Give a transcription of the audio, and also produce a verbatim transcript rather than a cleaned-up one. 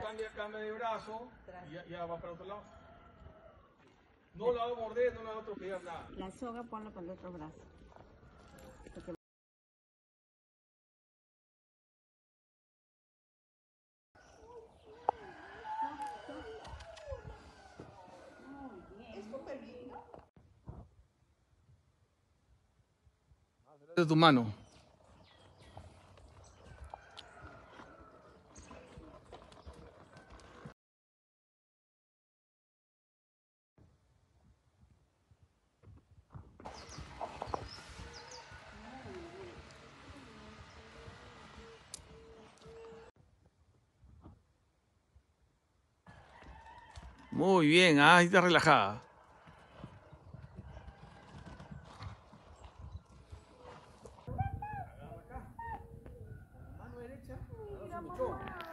cambia, cambia de brazo y ya, ya va para otro lado. No la va a morder, no la va a atropellar nada. La soga ponla con el otro brazo. Porque... Es súper bien, ¿no? De tu mano. Muy bien, ah, ahí está relajada. Mano derecha, agarra su buchón.